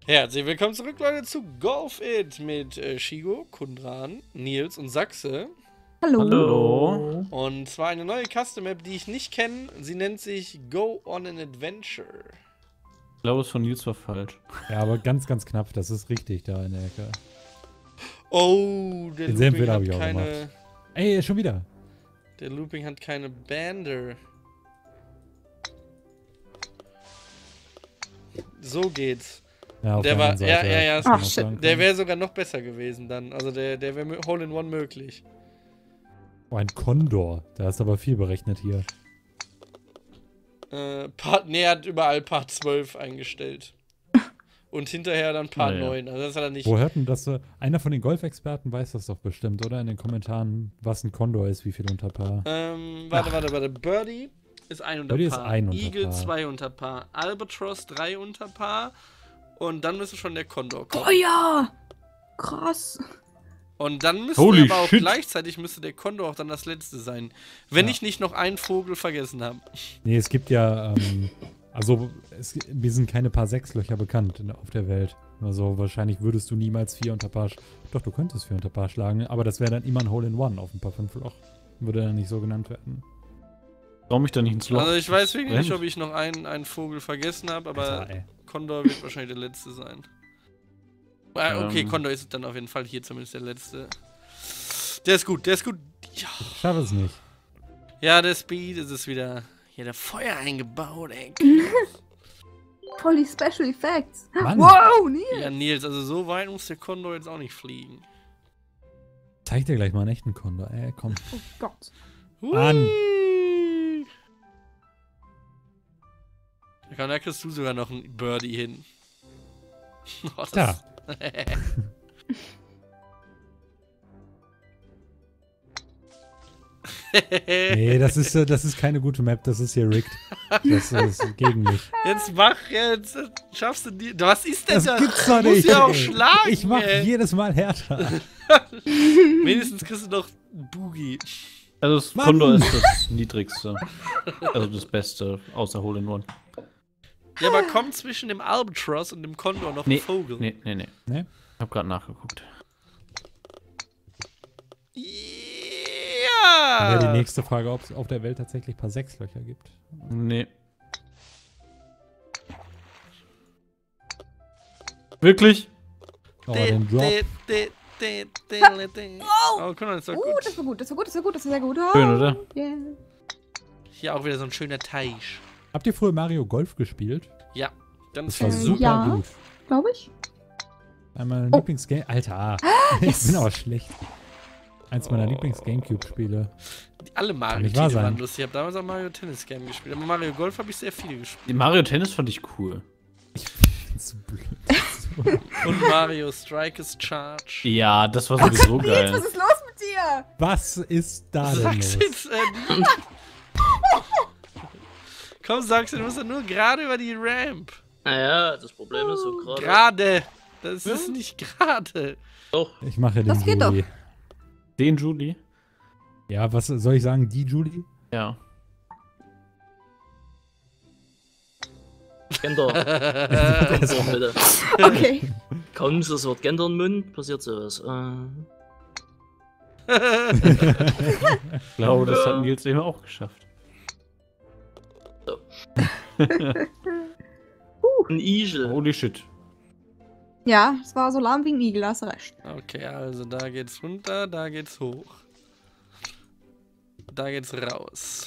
Herzlich willkommen zurück, Leute, zu Golf It mit Shigo, Kundran, Nils und Sachse. Hallo. Hallo. Und zwar eine neue Custom Map, die ich nicht kenne. Sie nennt sich Go on an Adventure. Ich glaube, es von Nils war falsch. Ja, aber ganz, ganz knapp. Das ist richtig da in der Ecke. Oh, der Den Looping Fehler hat hab ich auch keine... gemacht. Ey, schon wieder. Der Looping hat keine Bander. So geht's. Ja, auf Der der war, anderen ja, Seite. ja, ja, Kann man Ach, auch shit. sagen. der wäre sogar noch besser gewesen dann. Also der wäre Hole-in-One möglich. Oh, ein Kondor. Da ist aber viel berechnet hier. Er hat überall Part 12 eingestellt. Und hinterher dann Part 9. Also das hat er nicht. Wo hört denn das? Einer von den Golfexperten weiß das doch bestimmt, oder? In den Kommentaren, was ein Kondor ist, wie viel unter Paar. Warte. Birdie ist 1 unter Birdie ist Paar. 1 unter Eagle Paar. 2 unter Paar. Albatross 3 unter Paar. Und dann müsste schon der Kondor kommen. Oh ja! Krass. Und dann müsste Holy aber auch shit. gleichzeitig müsste der Kondor auch dann das letzte sein. Wenn Ja. ich nicht noch einen Vogel vergessen habe. Nee, es gibt ja, mir sind keine Paar Sechslöcher bekannt auf der Welt. Also wahrscheinlich würdest du niemals 4 unter Paar Doch, du könntest 4 unter Paar schlagen, aber das wäre dann immer ein Hole-in-One auf ein Paar 5 Loch. Würde dann nicht so genannt werden. Warum ich da nicht ins Loch? Also ich weiß wirklich nicht, brennt. ob ich noch einen Vogel vergessen habe, aber Alter, ey. Kondor wird wahrscheinlich der letzte sein. Okay, Ähm. Kondor ist dann auf jeden Fall hier zumindest der letzte. Der ist gut. Ja, Ich schaffe es nicht. ja, der Speed ist es wieder. Hier der Feuer eingebaut, ey. Voll die Special Effects. Mann. Wow, Nils. Ja, Nils, also so weit muss der Kondor jetzt auch nicht fliegen. Zeig dir gleich mal einen echten Kondor. Ey, komm. Oh Gott. Mann. Hui. Da kriegst du sogar noch einen Birdie hin. Oh, Ja. Nee, das ist keine gute Map. Das ist hier rigged. Das ist gegen mich. Jetzt mach jetzt. Schaffst du die. Was ist denn Das das? gibt's doch Du musst nicht. ja auch ey. schlagen. Ich mach ey. jedes Mal härter. Wenigstens kriegst du noch einen Boogie. Also das Mann. Kondor ist das niedrigste. Also das Beste, außer Hole-in-One. Ja, aber kommt zwischen dem Albatross und dem Kondor noch ein Vogel? Nee. Nee? Ich hab grad nachgeguckt. Dann wäre die Ja! nächste Frage, ob es auf der Welt tatsächlich Paar Sechslöcher gibt. Nee. Wirklich? Oh, den Drop. Oh, guck mal, das war Das gut. war gut, das war gut, das war gut, das war sehr gut. Oh, Schön, oder? yeah. Hier auch wieder so ein schöner Teich. Habt ihr früher Mario Golf gespielt? Ja, ganz Das war viel. super Ja. gut. Glaube ich. Einmal Oh. Lieblingsgame. Alter, ich bin aber schlecht. Eins meiner Lieblings-Gamecube-Spiele. Alle Kann nicht wahr Mario-Titel waren sein. lustig. Ich habe damals auch Mario Tennis Game gespielt. Aber Mario Golf habe ich sehr viel gespielt. Die Mario Tennis fand ich cool. So blöd. Und Mario Strikers Charge. Ja, das war sowieso Nils, geil. was ist los mit dir? Was ist da denn Sag's los? jetzt, Komm, sag's, du musst ja nur gerade über die Ramp. Naja, das Problem ist so gerade. Gerade. Das ist nicht gerade. Doch, Ich mache den Das geht Julie. Den Julie? Ja, was soll ich sagen? Die Julie? Ja. Gender. So, bitte. Okay. Kaum ist das Wort Gender im Mund, passiert sowas. Ich glaube, das hat Nils eben auch geschafft. Ein Igel. Holy shit. Ja, es war so lahm wie ein Igel, hast du recht. Okay, also da geht's runter, da geht's hoch. Da geht's raus.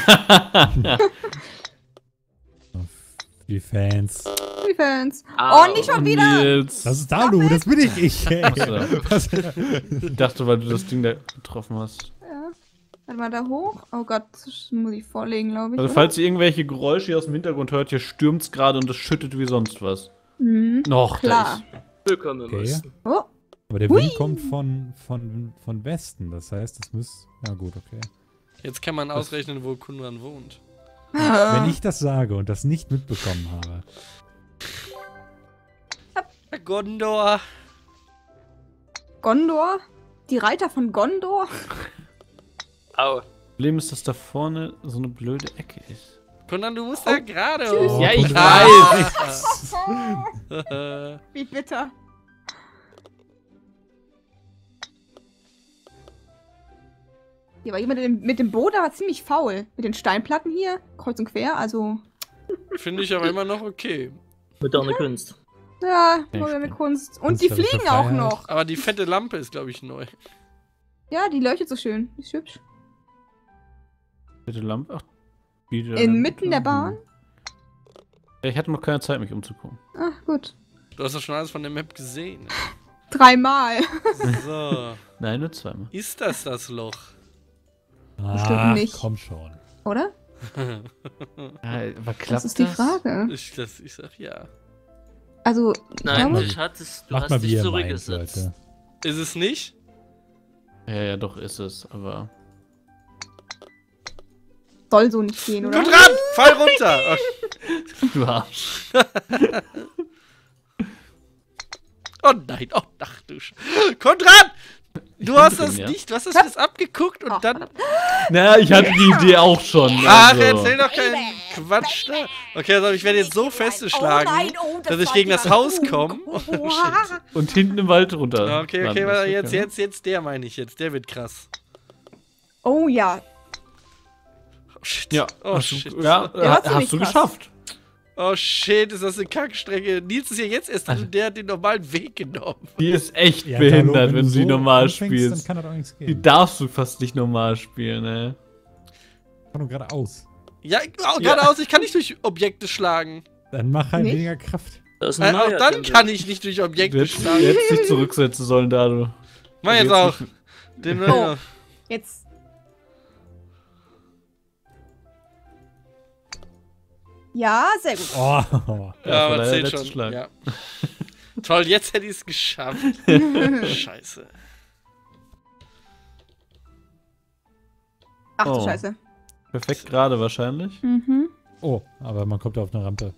Die Fans. Die Fans. Au. Oh, nicht schon wieder. Nils. Das ist Dalu, das bin ich. Ey. Achso. Was? Ich dachte, weil du das Ding da getroffen hast. Ja. Warte mal, da hoch. Oh Gott, das muss ich vorlegen, glaube ich. Also, oder? falls ihr irgendwelche Geräusche hier aus dem Hintergrund hört, hier stürmt's gerade und es schüttet wie sonst was. Mhm. Noch, Klar. Willkommen im Okay. Osten. Oh, Aber der Hui. Wind kommt von Westen. Das heißt, es muss. Ja, gut, okay. Jetzt kann man ausrechnen, wo Kunran wohnt. Wenn ich das sage und das nicht mitbekommen habe. Gondor. Gondor? Die Reiter von Gondor? Au. Problem ist, dass da vorne so eine blöde Ecke ist. Konrad, du musst da gerade hoch. Ja, ich Konrad. weiß. Wie bitter. Hier war jemand mit dem Boot, aber ziemlich faul. Mit den Steinplatten hier, kreuz und quer, also... Finde ich aber immer noch okay. Moderne Kunst. Ja, Ja, moderne stimmt. Kunst. Und die Künstlerische fliegen auch Freiheit. noch. Aber die fette Lampe ist, glaube ich, neu. Ja, die leuchtet so schön. Die ist hübsch. Bitte Lampe. Ach, wieder Inmitten der Bahn? Ich hatte noch keine Zeit, mich umzugucken. Ah, gut. Du hast doch schon alles von der Map gesehen. 3-mal. So. Nein, nur zweimal. Ist das Loch? Ach, nicht. komm schon. Oder? Ja, aber klappt Das ist die Frage. Ich sag ja. Also, Nein, glaube- du Macht hast mal, dich wie ihr meint, zurückgesetzt. Leute. Ist es nicht? Ja, doch ist es, aber. soll so nicht gehen, oder? Konrad, fall runter! Du Arsch. Oh nein, oh ach du Konrad! Du hast bin das drin, ja. nicht, du hast das alles abgeguckt und Ach, dann... Na, ich hatte die Idee auch schon. Ach, also. erzähl doch keinen Quatsch da. Okay, also ich werde jetzt so feste schlagen, dass ich gegen das Haus komme. Oh, shit. Und hinten im Wald runter. Okay, landen, warte, das ist jetzt, der meine ich jetzt. Der wird krass. Oh ja. Oh shit. Ja, Oh hast shit. du, ja, Ja, hast ziemlich du krass. geschafft. Oh shit, ist das eine Kackstrecke. Nils ist ja jetzt erst dran, der hat den normalen Weg genommen. Die ist echt Ja, behindert, hallo, wenn du sie so normal anfängst, spielst. Dann kann das auch nichts Die gehen. darfst du fast nicht normal spielen, ey. Kann nur geradeaus. Ja, geradeaus, ich kann nicht durch Objekte schlagen. Dann mach halt Nicht? weniger Kraft. Das ist ein Auch neuer dann Tempel. kann ich nicht durch Du Objekte hättest schlagen. jetzt dich zurücksetzen sollen, da du. Mach jetzt jetzt auch. nicht- Den Oh. Jetzt. Ja, sehr gut. Oh. Ja, war aber leider zählt der letzte schon. Schlag. Ja. Toll, jetzt hätte ich es geschafft. Scheiße. Ach du Oh. Scheiße. Perfekt gerade wahrscheinlich. Mhm. Oh, aber man kommt auf eine Rampe.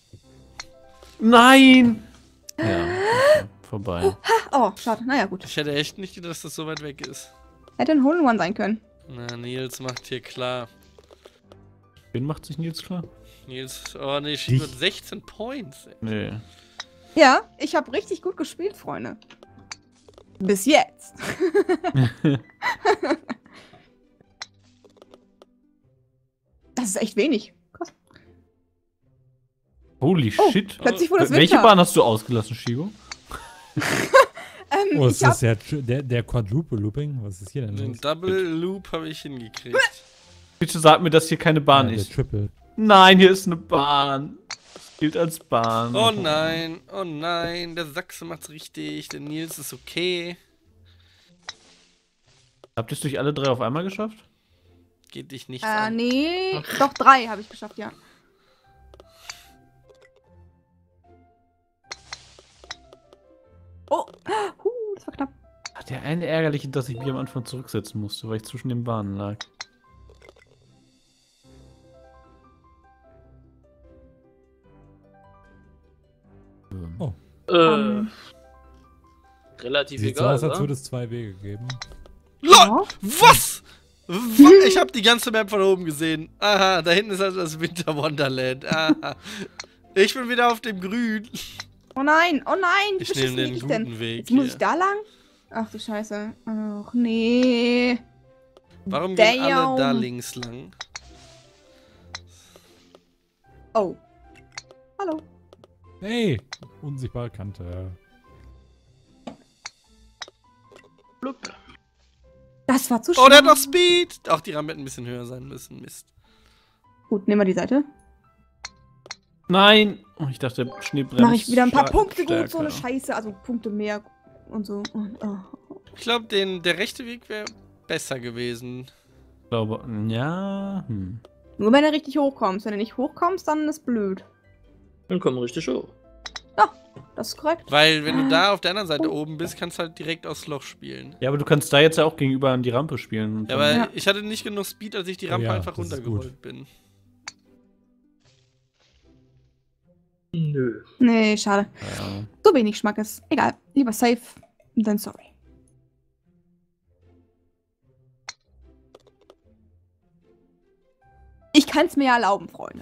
Nein! Ja, okay, vorbei. Oh, schade. Naja, gut. Ich hätte echt nicht gedacht, dass das so weit weg ist. Hätte ein Hole-in-One sein können. Na, Nils macht hier klar. Wen macht sich Nils klar? Nils, oh nee, steht mit 16 Points. Ey. Nee. Ja, ich habe richtig gut gespielt, Freunde. Bis jetzt. Das ist echt wenig. Krass. Holy Oh, shit. Plötzlich wurde es Welche Winter. Bahn hast du ausgelassen, Shigo? Oh, ist ich hab, das der Quadruple Looping? Was ist hier denn Den los? Double Loop habe ich hingekriegt. Bitte sag mir, dass hier keine Bahn Ja, der ist. Triple. Nein, hier ist eine Bahn. Das gilt als Bahn. Oh nein, der Sachse macht's richtig, der Nils ist okay. Habt ihr es durch alle drei auf einmal geschafft? Geht dich nichts an. nee. Doch, 3 habe ich geschafft, ja. Oh, das war knapp. Ach, der eine ärgerliche, dass ich mich am Anfang zurücksetzen musste, weil ich zwischen den Bahnen lag. Oh. Relativ Sieht so egal, aus, als oder? würde es 2 Wege geben. LOL! Ja. Was? Ich habe die ganze Map von oben gesehen. Aha, da hinten ist also das Winter Wonderland. Aha. Ich bin wieder auf dem Grün. Oh nein, wie Ich beschissen nehme den lieg guten denn? Weg Jetzt muss hier. ich da lang? Ach du Scheiße. Ach nee. Warum gehen alle Damn. da links lang? Oh. Hallo. Hey, unsichtbare Kante. Blub. Das war zu Oh, der hat schnell. noch Speed. Auch die Rampe hätte ein bisschen höher sein müssen. Mist. Gut, nehmen wir die Seite. Nein! Oh, ich dachte, der Schnee bremst. Mache ich wieder ein paar stark- Punkte gut, so stärker. eine Scheiße. Also Punkte mehr und so. Und, oh. Ich glaube, der rechte Weg wäre besser gewesen. Ich glaube, ja. Nur wenn du richtig hochkommst. Wenn du nicht hochkommst, dann ist blöd. Dann kommen wir richtig hoch. Das ist korrekt. Weil, wenn du da auf der anderen Seite oben bist, kannst du halt direkt aufs Loch spielen. Ja, aber du kannst da jetzt ja auch gegenüber an die Rampe spielen. Und Ja, dann- aber Ja. ich hatte nicht genug Speed, als ich die Rampe Ja, einfach das ist runtergerollt bin. Nö. Nee, schade. ja. So wenig Schmackes. Egal. Lieber safe, then sorry. Ich könnt es mir ja erlauben, Freunde.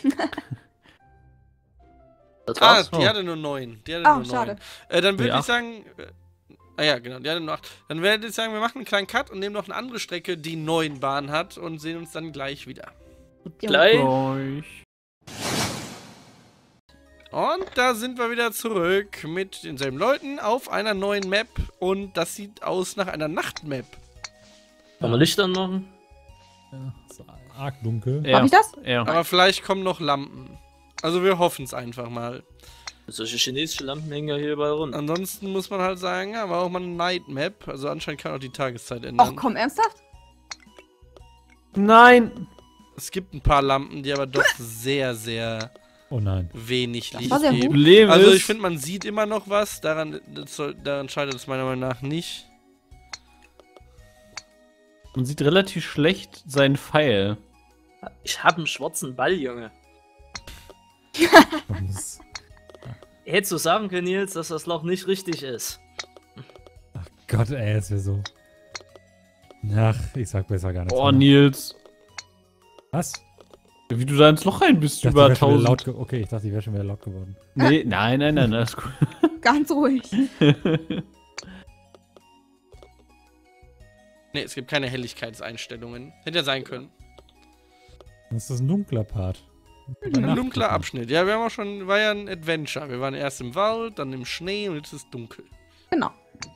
Das Ah, war's. die hatte nur 9. Die hatte Oh, nur 9. schade. Dann würde Die ich acht. sagen. Ja, genau, die hatte nur 8. Dann werde ich sagen, wir machen einen kleinen Cut und nehmen noch eine andere Strecke, die 9 Bahnen hat und sehen uns dann gleich wieder. Gleich. Euch. Und da sind wir wieder zurück mit denselben Leuten auf einer neuen Map. Und das sieht aus nach einer Nachtmap. Kann man Licht anmachen? Ja, ist arg dunkel. Ja. Hab ich das? Ja. Aber vielleicht kommen noch Lampen. Also wir hoffen es einfach mal. Solche chinesische Lampen hängen ja hier überall rum. Ansonsten muss man halt sagen, ja, war auch mal eine Night Map. Also anscheinend kann auch die Tageszeit ändern. Och, komm, ernsthaft? Nein! Es gibt ein paar Lampen, die aber doch sehr, sehr Oh nein. wenig Das Licht war sehr geben. Problem Also ist, ich finde, man sieht immer noch was. Daran scheitert es meiner Meinung nach nicht. man sieht relativ schlecht seinen Pfeil. Ich hab einen schwarzen Ball, Junge. Man muss, Hättest du sagen können, Nils, dass das Loch nicht richtig ist. ach Gott, ey, es wäre so. Ach, ich sag besser gar nichts. Oh, mehr. Nils. Was? Wie du da ins Loch rein bist, Ich dachte, über die wär schon wieder 1000. laut okay, ich dachte, die wäre schon wieder laut geworden. Nee, nein, alles gut. Ganz ruhig. Ne, es gibt keine Helligkeitseinstellungen. Hätte ja sein können. Das ist ein dunkler Part. Ein dunkler Abschnitt. Ja, wir haben auch schon, war ja ein Adventure. Wir waren erst im Wald, dann im Schnee und jetzt ist es dunkel. Genau.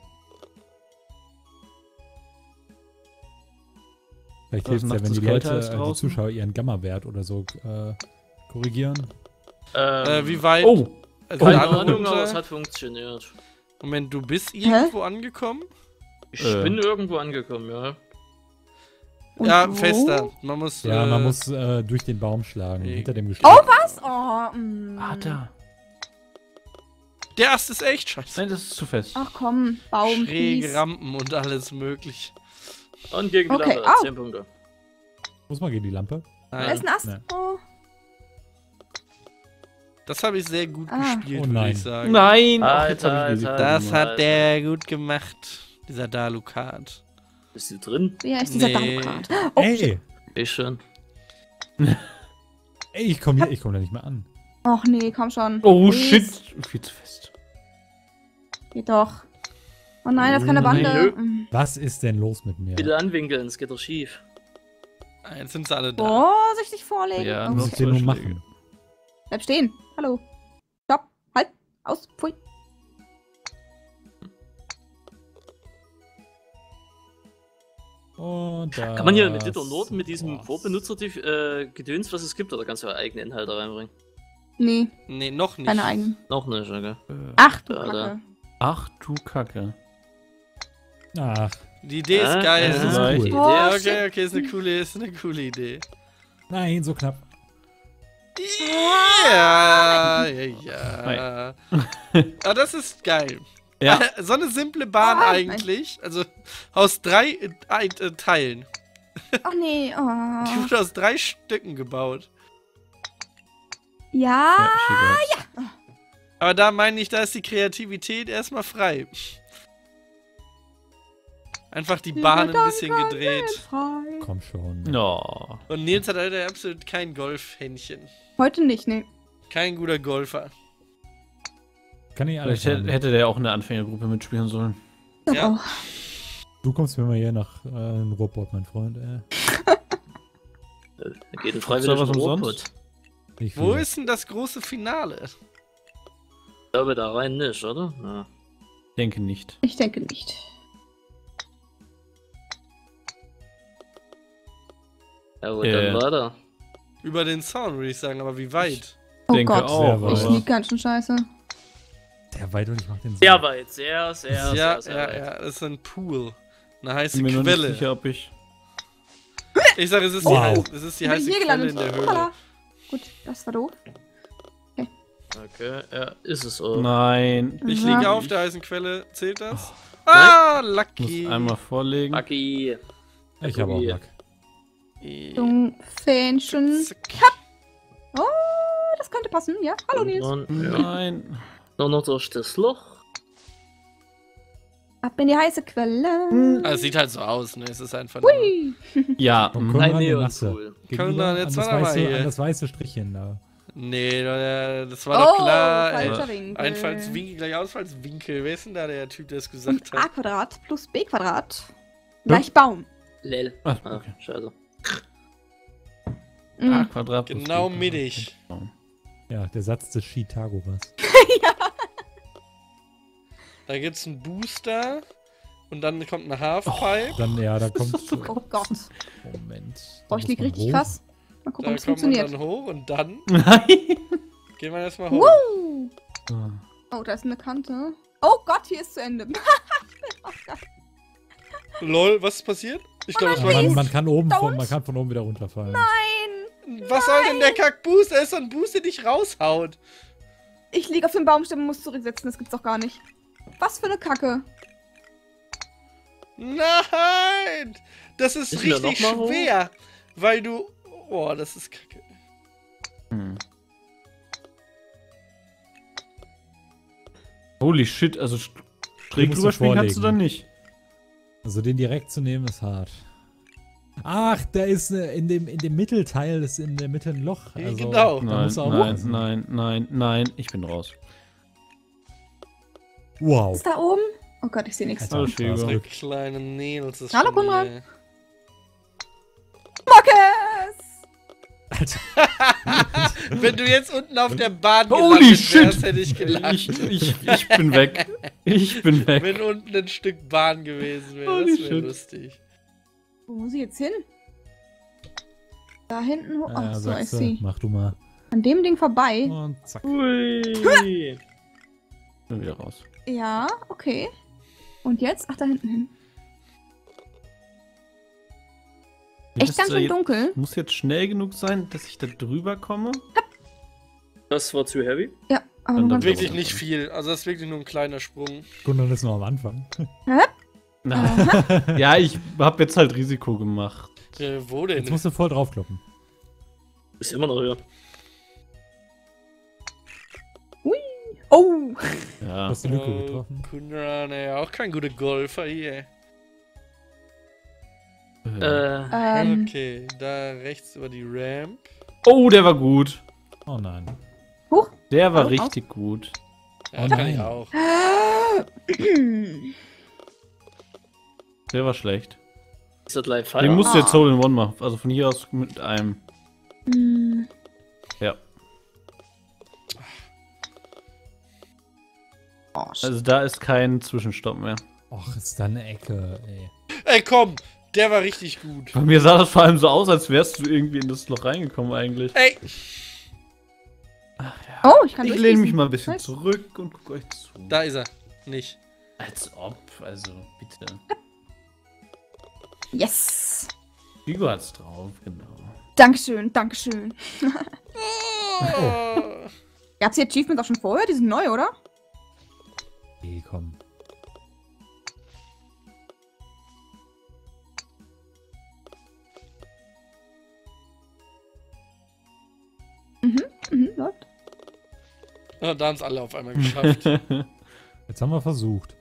Vielleicht Also hilft es ja, nachts wenn ist die kälter Leute, als die draußen. Zuschauer ihren Gamma-Wert oder so korrigieren. Wie weit? Oh! Also Keine alle Ahnung, runter. aber es hat funktioniert. Moment, du bist irgendwo angekommen? Ich bin irgendwo angekommen, ja. Und ja, wo? fester. Man muss. Ja, man muss durch den Baum schlagen, Nee. hinter dem Gestell. Oh, was? Oh, Ah, da. Der Ast ist echt scheiße. Nein, das ist zu fest. Ach komm, Baum, Schräge please. Rampen und alles möglich. Und gegen die Okay, Lampe, au. 10 Punkte. Muss man gegen die Lampe? Da Nein, ist ein Ast. Nein. Oh. das habe ich sehr gut Ah. gespielt, Oh würde nein. ich sagen. Nein! Alter, Ach, jetzt hab ich die Alter. Sekunde Das gemacht. hat der gut gemacht. Dieser Dalukat. Bist du drin? Wer ist dieser Nee. Dampfgrad? Oh, shit. Ey! Ich schon. Ey, ich komme da nicht mehr an. Och nee, komm schon. Oh, Please. shit! Viel zu fest. Geht doch. Oh nein, das ist keine Nein. Bande. Mm. Was ist denn los mit mir? Bitte anwinkeln, es geht doch schief. Jetzt sind sie alle da. Vorsichtig vorlegen. Ja, Was nur muss ich denn nun zwei Schläge. machen? Bleib stehen. Hallo. Stopp. Halt. Aus. Pfui. Und da Kann man hier mit Little Norden mit diesem Vorbenutzer-Gedöns, was es gibt, oder kannst du eigene Inhalte reinbringen? Nee, Nee, noch nicht. keine eigenen. Noch nicht, okay. Ach du Ja, Kacke. Ach du Kacke. Ach, Die Idee ist geil. das ist Ja, cool. ich- Oh, Ja, shit. okay, ist eine coole Idee. Nein, so knapp. Ja. Aber das ist geil. Ja. So eine simple Bahn Ah, eigentlich. Also aus 3 Teilen. Ach nee. Die Oh. wurde aus 3 Stücken gebaut. Ja. Ja, ich sehe grad. Aber da meine ich, da ist die Kreativität erstmal frei. Einfach die Bahn ein bisschen gedreht. Frei. Komm schon. No. Und Nils hat leider absolut kein Golfhändchen. Heute nicht, nee. Kein guter Golfer. Kann ich alles Vielleicht haben. hätte der auch in der Anfängergruppe mitspielen sollen. Ich Ja. auch. Du kommst mir mal hier nach Ruhrpott, mein Freund. Da geht ein freiwilliger was umsonst? Rohrpott. Nicht Wo viel. ist denn das große Finale? Ich glaube da rein nicht, oder? Ja. Denke nicht. Ich denke nicht. Ja, wo dann weiter? Über den Zaun, würde ich sagen, aber wie weit? Oh Denke Gott. auch. Sehr Ich aber- lieg ganz schön scheiße. Sehr weit und ich mach den Sinn. Sehr weit, sehr, sehr, Ja, sehr ja, weit. ja, das ist ein Pool. Eine Ich heiße bin mir noch nicht Quelle. sicher, ob ich. Ich sage, es ist, Wow. es ist die Ich bin heiße hier Quelle gelandet. in der Höhle. Hoppala. Gut, das war doof. Okay, ja, ist es auch. Nein. Ich Ja. liege auf der heißen Quelle. Zählt das? Oh. Ah, Ich muss lucky. einmal vorlegen. Lucky. Ich habe auch Lack. Zum Fähnchen. Zack. Oh, das könnte passen. Ja, hallo Nils. Und, ja. Nein. Nur noch durch das Loch. Ab in die heiße Quelle. Also, es sieht halt so aus, ne? Es ist einfach. Hui. Ja, Komm, mhm. komm Ein an, der Neon Nasse. cool. Gegenüber Komm, jetzt an, das warte mal weiße, hier. an das weiße Strichchen da. Nee, das war doch klar. falscher Winkel. Einfallswinkel gleich Ausfallswinkel. Wer ist denn da der Typ, der es gesagt Und a hat? Quadrat plus b Quadrat gleich Baum. Lel. Ah, Ah, okay. scheiße. Mhm. A Quadrat plus Genau B mittig. Quadrat. Ja, der Satz des Pythagoras. Da gibt's einen Booster. Und dann kommt eine Halfpipe. Dann, ja, da kommt. Oh Gott. Moment. Oh, ich lieg richtig krass. Mal gucken, Da ob es kommt man funktioniert. dann hoch und dann Nein. gehen wir erstmal hoch. Woo! Ah. Oh, da ist eine Kante. Oh Gott, hier ist zu Ende. Lol, was ist passiert? Ich glaube, das war Man, gut. man kann Don't. man kann von oben wieder runterfallen. Was soll denn der Kack-Boost? Er ist so ein Boost, der dich raushaut. Ich liege auf dem Baumstamm und muss zurücksetzen. Das gibt's doch gar nicht. Was für eine Kacke. Nein! Das ist Müssen wir richtig noch mal hoch? schwer. Weil du... Oh, das ist kacke. Hm. Holy shit, also schräg musst drüber du springen kannst du vorlegen. dann nicht. Also den direkt zu nehmen ist hart. Ach, da ist in dem Mittelteil, ist in der Mitte ein Loch. Also, Genau. Da Nein, musst du auch nein, aufpassen. nein, ich bin raus. Wow. Ist da oben? Oh Gott, ich sehe nichts. Alter, Hallo, krass. Figo. Der kleine Nils ist Hallo, schon Konrad. hier. Mockes! Wenn du jetzt unten auf der Bahn Holy gelandet shit! wärst, hätte ich gelacht. Ich bin weg. Ich bin weg. Wenn unten ein Stück Bahn gewesen wäre, Holy das wäre shit. lustig. Wo muss ich jetzt hin? Da hinten hoch. Ja, Ach so, I sagst du, see. mach du mal. An dem Ding vorbei. Und zack. Ui. Bin wieder raus. Ja, okay. Und jetzt? Ach, da hinten hin. Echt ganz schön dunkel. Muss jetzt schnell genug sein, dass ich da drüber komme. Das war zu heavy. Ja, aber Dann nur ganz Wirklich nicht viel. Also das ist wirklich nur ein kleiner Sprung. Gunnar ist noch am Anfang. Aha. Ja, ich hab jetzt halt Risiko gemacht. Wo denn? Jetzt musst du voll draufkloppen. Ist immer noch höher. Oh! Du Ja. hast die Lücke getroffen. Kunran, ey, auch kein guter Golfer hier. Okay, da rechts über die Ramp. Oh, der war gut. Oh nein. Huch! Der war Oh, richtig gut. Ja, Oh kann nein. ich auch. Der war schlecht. Ist das live Den Fire? musst du jetzt Hole in One machen. Also von hier aus mit einem. Hm. Ja. Oh, shit. Also da ist kein Zwischenstopp mehr. Och, ist da eine Ecke, ey. Ey, komm! Der war richtig gut. Bei mir sah das vor allem so aus, als wärst du irgendwie in das Loch reingekommen eigentlich. Ey! Oh, ich kann Ich durchschießen. lehne mich mal ein bisschen Nice. zurück und gucke euch zu. Da ist er. Nicht. Als ob, also bitte. Yes! Figo hat's drauf, genau. Dankeschön, Dankeschön. Oh. Ihr habt die Achievements auch schon vorher? Die sind neu, oder? Okay, komm. Mhm, läuft. Oh, da haben es alle auf einmal geschafft. Jetzt haben wir versucht.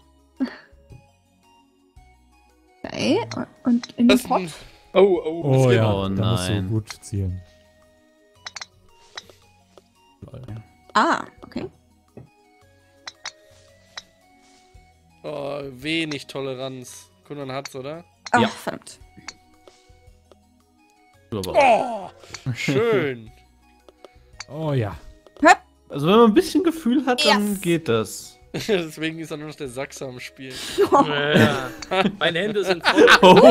Okay, und in den Das ist Pot. ein... Oh, Oh das ja, Oh da musst du nein. gut zielen. Lol. Ah, okay. Oh, wenig Toleranz. Kunden hat's, oder? Ah, Ja. verdammt. Du aber auch. Oh, schön. Oh ja. Also wenn man ein bisschen Gefühl hat, dann Yes. geht das. Deswegen ist er nur noch der Sachse am Spiel. Ja. Meine Hände sind voll. Oh.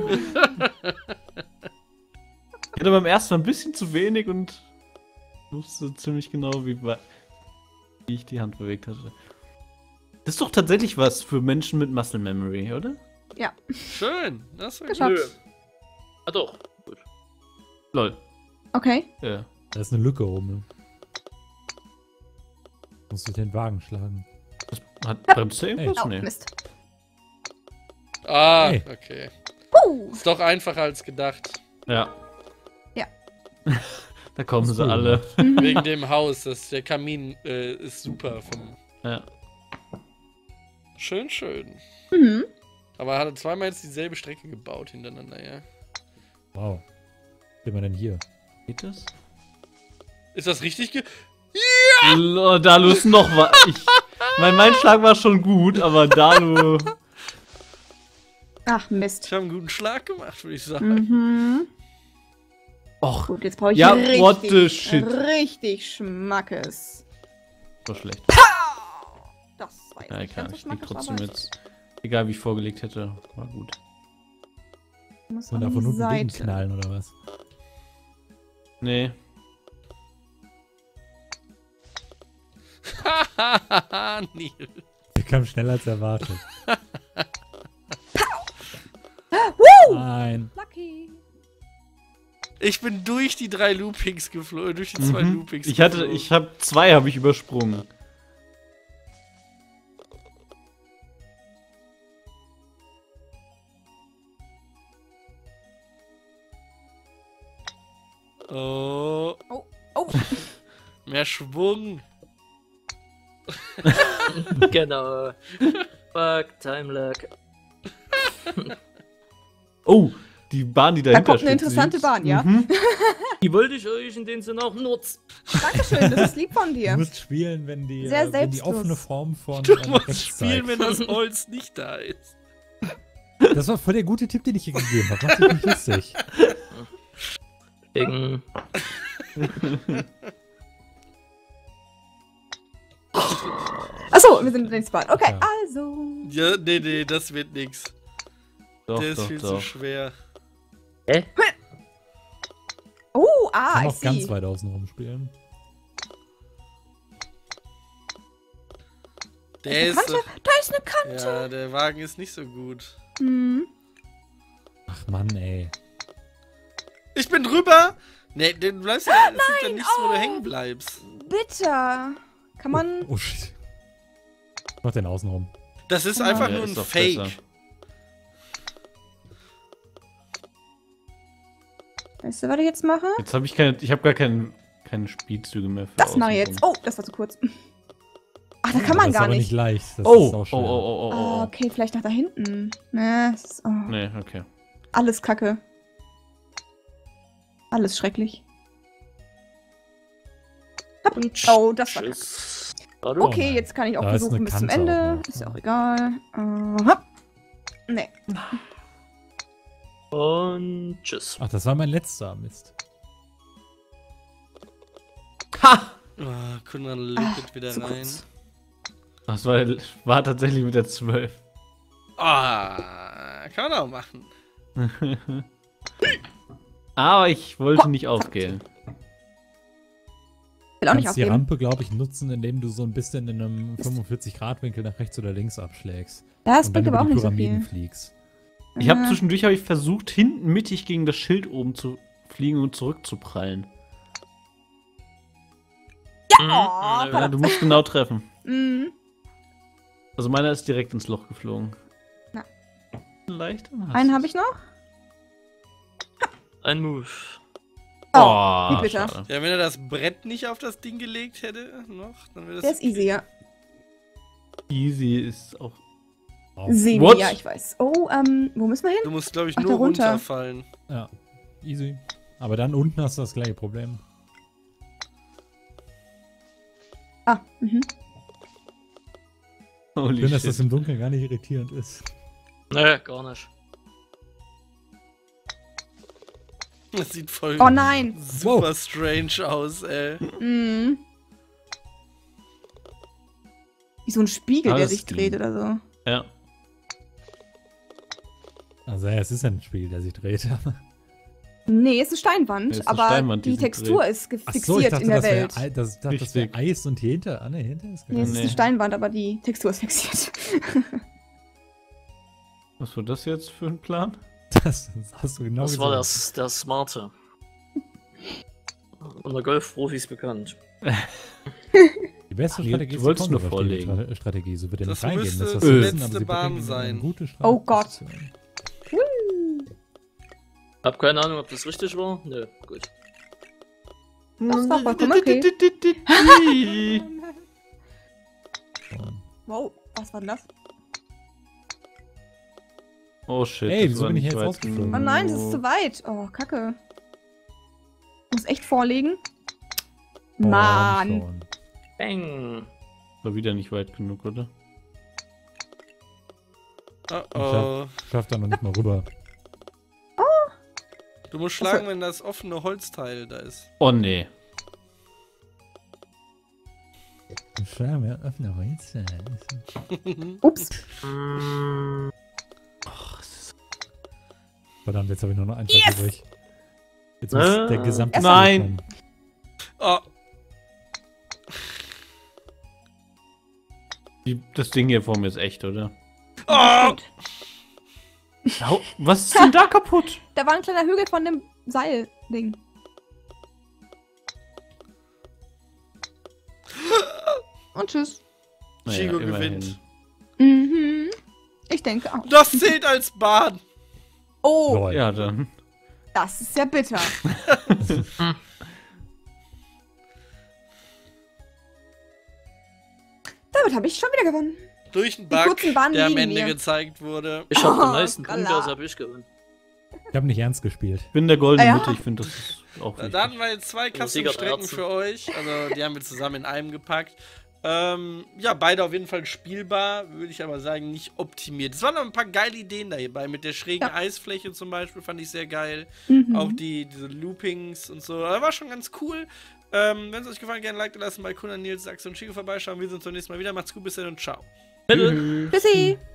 Ich hatte beim ersten Mal ein bisschen zu wenig und wusste ziemlich genau, wie ich die Hand bewegt hatte. Das ist doch tatsächlich was für Menschen mit Muscle Memory, oder? Schön. Das war Geschafft. gut. Nö. Ah doch. Gut. Lol. Okay. Ja. Da ist eine Lücke oben. Musst du den Wagen schlagen. Bremst du irgendwas? Oh, Nee. Mist. Ah, Hey. okay. Puh. Ist doch einfacher als gedacht. Ja. Ja. Da kommen Ist sie cool alle. gemacht. Mhm. Wegen dem Haus. Der Kamin ist super. Ja. Schön, schön. Mhm. Aber er hat zweimal jetzt dieselbe Strecke gebaut hintereinander, ja. Wow. Was sind wir denn hier? Geht das? Ist das richtig Dalu ist noch was. Mein Schlag war schon gut, aber Dalu. Ach, Mist. Ich habe einen guten Schlag gemacht, würde ich sagen. Mhm. Och, Gut, jetzt brauche ich ja, richtig, what the shit. richtig Schmackes. war schlecht. Das war jetzt Ja, nicht egal, ganz so ich lieg schmackes, trotzdem aber jetzt. Egal wie ich vorgelegt hätte, war gut. muss Und an davon die unten Seite. gegenknallen oder was? Nee. Neil. Der kam schneller als erwartet. Nein. Lucky. Ich bin durch die 3 Loopings geflogen, durch die 2 Loopings Ich habe 2 habe ich übersprungen. Oh. Oh. Mehr Schwung. Genau. Fuck, Time Lag. Oh, die Bahn, die Da dahinter kommt eine interessante Bahn, ja? Mhm. Die wollte ich euch in dem Sinne auch nutzen. Dankeschön, das ist lieb von Du dir. musst spielen, wenn die, Sehr wenn die selbstlos. offene Form von Du rechts musst spielen, zeigt. wenn das Holz nicht da ist. Das war voll der gute Tipp, den ich hier gegeben habe. Mach dich nicht lustig. Wegen. Achso, wir sind in den Spot. Okay, Ja. also. Ja, nee, das wird nix. Doch, Der ist doch, viel zu doch. schwer. Hä? Oh, Kann ich auch ganz see. weit außen rumspielen. Der ist. Kante? Da ist eine Kante. Ja, der Wagen ist nicht so gut. Hm. Ach Mann, ey. Ich bin drüber! Nee, du bleibst ja. Es gibt ja nichts, wo du hängen bleibst. Bitter. Kann man. Oh shit. Mach den außen rum. Das ist Oh einfach Ja, nur ist ein doch Fake. besser. Weißt du, was ich jetzt mache? Jetzt habe ich gar keine Spielzüge mehr für Das mache ich außenrum. jetzt. Oh, das war zu kurz. Ach, da kann man das ist gar aber nicht. nicht leicht. Das Oh, ist oh, auch oh, schwer. oh, oh, Ah, oh. okay, vielleicht nach da hinten. Ne, das ist, oh, Nee, okay. alles kacke. Alles schrecklich. Hopp. Oh, das war kacke. Tschüss. Hallo? Okay, jetzt kann ich auch Da ist versuchen eine bis zum Kante auch Ende. noch. Ist ja auch egal. Hopp. Nee. Und tschüss. Ach, das war mein letzter Mist. Ha! Oh, Kunran lüppt wieder zu rein. kurz. Das war tatsächlich mit der 12. Ah, kann man auch machen. Aber ich wollte nicht aufgehen. Will auch Du nicht kannst die aufgeben. Rampe, glaube ich, nutzen, indem du so ein bisschen in einem 45-Grad-Winkel nach rechts oder links abschlägst. Das und bringt dann aber über auch die nicht so Pyramiden viel. fliegst. Ich habe zwischendurch versucht, hinten mittig gegen das Schild oben zu fliegen und zurückzuprallen. Oh, Ja, verdammt. du musst genau treffen. Mhm. Also meiner ist direkt ins Loch geflogen. Na. Leicht. Einen habe ich noch. Ein Move. Oh, wie bitter. schade. Ja, wenn er das Brett nicht auf das Ding gelegt hätte, noch, dann wäre das. Der ist easy, ja. Easy ist auch. Oh. Sehen What? wir, ja, ich weiß. Oh, wo müssen wir hin? Du musst, glaube ich, Ach, nur da runter. runterfallen. Ja, easy. Aber dann unten hast du das gleiche Problem. Ah, mhm. Holy Schön, dass shit. das im Dunkeln gar nicht irritierend ist. Nee, gar nicht. Das sieht voll Oh nein. super strange aus, ey. Mhm. Wie so ein Spiegel, der Alles sich ging. dreht oder so. Ja. Also ja, es ist ein Spiel, der sich dreht. Nee, ist eine Steinwand, Nee, ist eine aber Steinwand, die die sich Textur ist Ach fixiert so, ich dachte, in der das wäre Welt. das wär Richtig. Eis und hinter. Ah, ne, hinter ist Nee, es ist Nee. eine Steinwand, aber die Textur ist fixiert. Was war das jetzt für ein Plan? Das hast du genau Das war gesagt. der Smarte. Unter Golfprofis bekannt. Die beste Ach, Strategie du ist wolltest die nur konservative vorlegen. Strategie. So wird er Das nicht reingehen. müsste Das die wissen, letzte aber sie Bahn bringen ihn in sein. eine gute Oh Gott. Startposition. Hab keine Ahnung, ob das richtig war. Nö, gut. Das ist doch vollkommen okay. Und Wow, was war denn das? Oh shit. Ey, das wieso war bin ich nicht jetzt weit rausgeflogen? Oh genug. nein, das ist zu weit. Oh, kacke. Ich muss echt vorlegen. Oh, Mann. schon. Bang. War wieder nicht weit genug, oder? Oh. Schaff da noch nicht mal rüber. Du musst schlagen, wenn das offene Holzteil da ist. Oh nee. Schau mir öffne Holz. Ups. Verdammt, jetzt habe ich nur noch einen Schlag übrig. Jetzt muss der gesamte Nein. kommen. Oh. Das Ding hier vor mir ist echt, oder? Oh. Gut. Was ist denn da kaputt? Da war ein kleiner Hügel von dem Seil-Ding. Und tschüss. Chigo immerhin. gewinnt. Mhm. Ich denke auch. Das zählt als Bahn. Oh, Lol. Ja, dann. das ist ja bitter. Damit habe ich schon wieder gewonnen. Durch einen Die Bug, kurzen Bahnen der am liegen Ende mir. gezeigt wurde. Ich habe Oh, den meisten Punkte, Gala. also habe ich gewonnen. Ich habe nicht ernst gespielt. Ich bin der goldene Ja. Mitte, ich finde das ist auch Da wichtig. hatten wir jetzt zwei Also Sieger der Custom-Strecken Ärzte. für euch. Also die haben wir zusammen in einem gepackt. Ja, beide auf jeden Fall spielbar, würde ich aber sagen, nicht optimiert. Es waren noch ein paar geile Ideen dabei. Mit der schrägen Ja. Eisfläche zum Beispiel fand ich sehr geil. Mhm. Auch diese Loopings und so. Das war schon ganz cool. Wenn es euch gefallen, gerne ein Like da lassen bei Kuna, Nils, Axel und Chico vorbeischauen. Wir sehen uns beim nächsten Mal wieder. Macht's gut, bis dann und ciao. Bitte. Tschüssi.